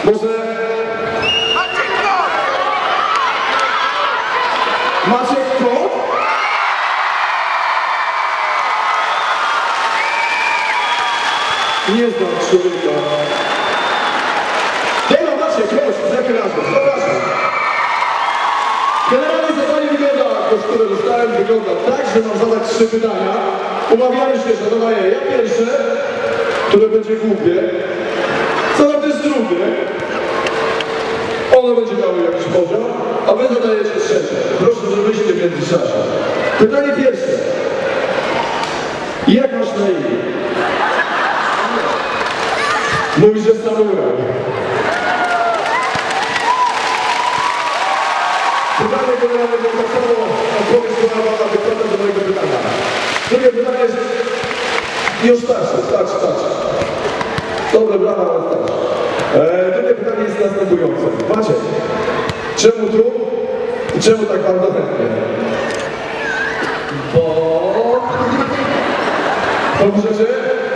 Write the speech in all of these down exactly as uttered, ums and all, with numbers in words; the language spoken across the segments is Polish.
Może... Maciek Kot? Nie znam człowieka. Dobra, Maciek, chodź, zakręcam, zapraszam. Generalnie zadanie wygląda, to, które dostałem, wygląda tak, że mam zadać trzy pytania. Umawiamy się, że dodaję ja pierwsze, które będzie głupie. Zadam też drugie. Ono będzie miało jakiś podział, a wy zadajecie trzecie. Proszę, żebyście w międzyczasie. Pytanie pierwsze. Jak masz na imię? Mówisz, że Samuel. Pytanie generalne było tak samo, odpowiedź była na wykonać do mojego pytania. Drugie pytanie jest... Już starszy, starszy, starszy. Dobre, brawa, ale starszy. Eee, drugie pytanie jest następujące. Maciek, czemu tu i czemu tak bardzo chętnie? Bo... Komu rzeczy?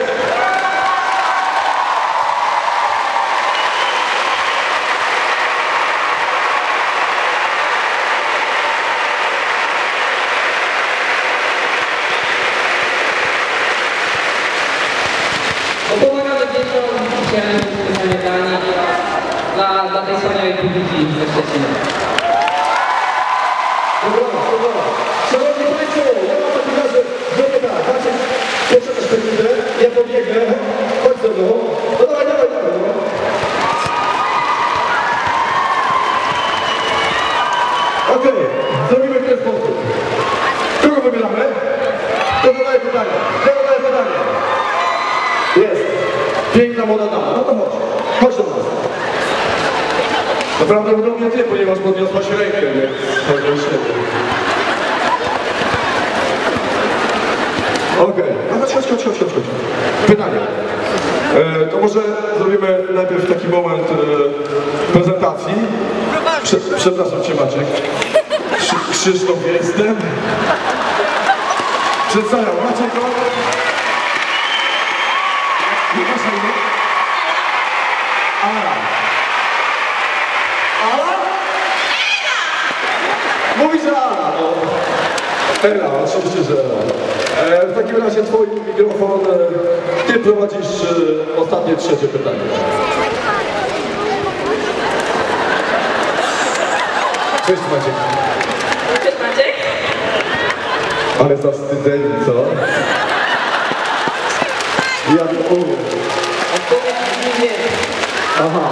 Pomagamy dzieciom, chciałem pytanie dla nich, dla, dla tej wspaniałej publiki ze Szczecina. Dobra, dobra. Szanowni Państwo, ja mam taki razie, zrobię tak, Maciek, poczekasz sekundę, ja pobiegnę, chodź ze mną. No dawaj, dawaj, dawaj, no. Okej, okay, zrobimy w ten sposób. Kogo wybieramy? Kto zadaje pytanie? Kto zadaje pytanie? Jest. Piękna młoda dama. No to chodź. Chodź do nas. To prawdopodobnie ty, ponieważ podniosłaś rękę, więc chodź do siebie. Okej. Okay. No chodź, chodź, chodź, chodź, chodź. Pytanie. E, to może zrobimy najpierw taki moment e, prezentacji. Prze przepraszam cię, Maciek. Krzy Krzysztof jestem. Przedstawiam Maciek. Nie masz na imię? Ala. Ala? Mówi, że Ala, no. Ela, oczywiście, że Ela. E, w takim razie twój mikrofon, e, ty prowadzisz e, ostatnie, trzecie pytanie. Cześć Maciek. Cześć Maciek. Ale zawstydzeni, co? Ja nie powiem. Odpowiedź nie. Aha.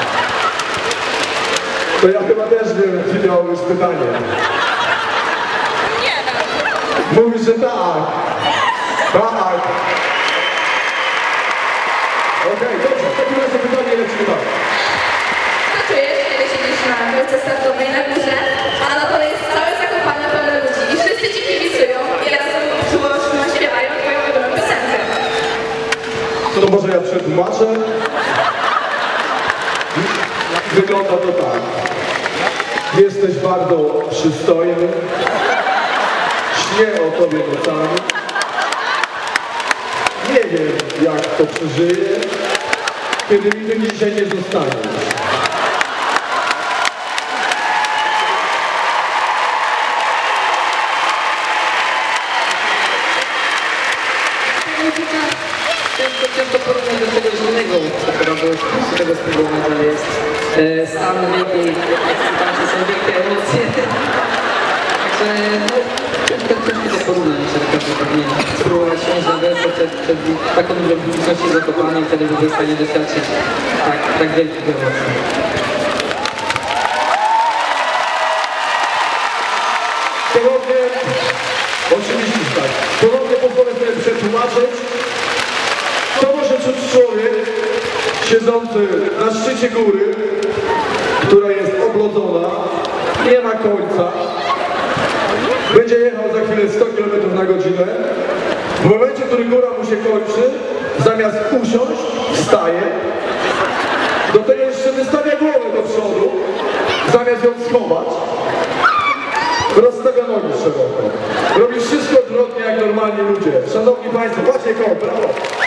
To ja chyba też wiem, czy miał już pytanie. Nie. Mówisz, że tak. Tak. Okej, okay, dobrze. W takim razie pytanie lecimy dalej. Co czujesz, kiedy siedzisz na wielce startowej na górze, a na dole jest całe Zakopane pełne ludzi i wszyscy ci kibicują i razem głośno śpiewają twoją ulubioną piosenkę? To może ja przetłumaczę? Wygląda to tak. Jesteś bardzo przystojny. Śnię o tobie nocami. Nie wiem, jak to przeżyję, kiedy mi ty dzisiaj nie zostaniesz. Ciężko, ciężko porównać do czegoś innego, z tego spróbować, ale jest e, stan wielkiej ekscytacji, są wielkie emocje. Także no, ciężko, ciężko to porównać, że każdy powinien spróbować siąść na wesel przed, przed taką dużą publicznością Zakopanej, wtedy będzie w stanie doświadczyć tak, tak wielkich emocji. Ponownie, oczywiście tak, ponownie pozwolę sobie przetłumaczyć, co może czuć człowiek siedzący na szczycie góry, która jest oblodzona, nie ma końca, będzie jechał za chwilę sto kilometrów na godzinę, w momencie, w którym góra mu się kończy, zamiast usiąść, wstaje, do tego jeszcze wystawia głowę do przodu, zamiast ją schować, rozstawia nogi szeroko. Robi wszystko odwrotnie jak normalni ludzie. Szanowni Państwo, Maciek Kot, brawo!